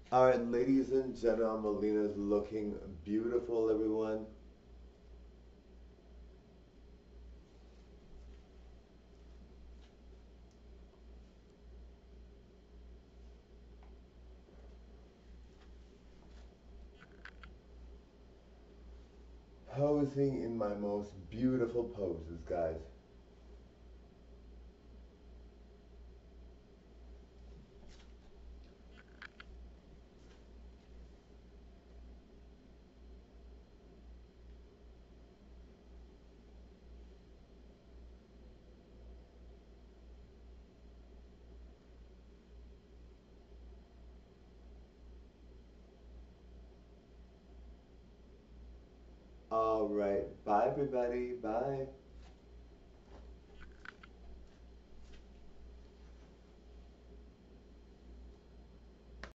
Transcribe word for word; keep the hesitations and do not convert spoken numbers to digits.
All right, ladies and gentlemen, Melina's looking beautiful, everyone. Posing in my most beautiful poses, guys. All right, bye, everybody. Bye.